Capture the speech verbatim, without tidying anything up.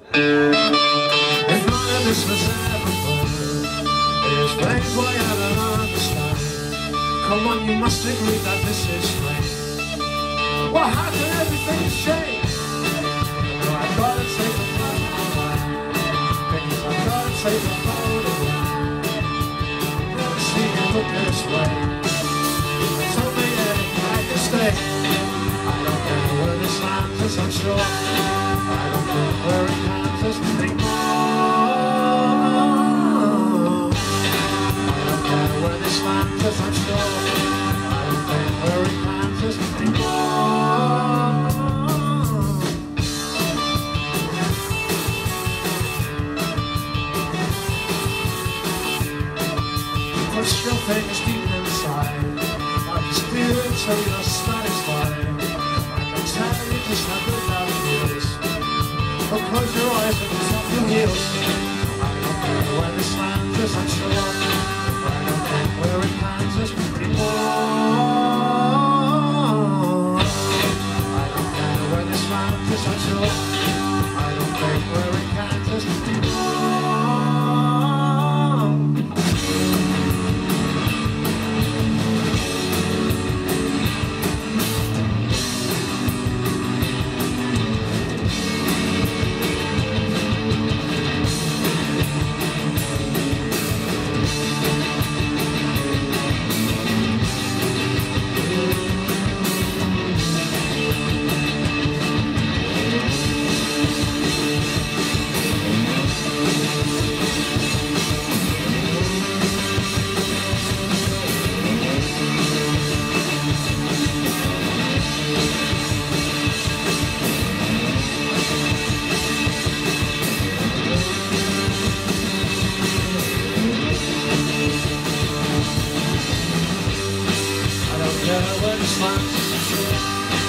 If none of this was ever fun, it explains why I don't understand. Come on, you must agree that this is strange. Well, how can everything change? No, I've gotta take the phone away. Because I've gotta take the phone away. Never seen you look this way. They told me that if I could stay, I don't know where this lands us, I'm sure. I don't know where it lands us anymore. I don't know where this lands us, I'm sure. I don't know where it lands us anymore. Push your fingers deep inside. I just feel it till you're satisfied. I can tell you just how good that feels. But close your eyes and drop your heels. I don't know where this lands us, I'm sure. I don't know where it lands us anymore. I don't know where this lands us, I'm sure. I don't know where it lands us anymore. Where this lands us, I'm sure.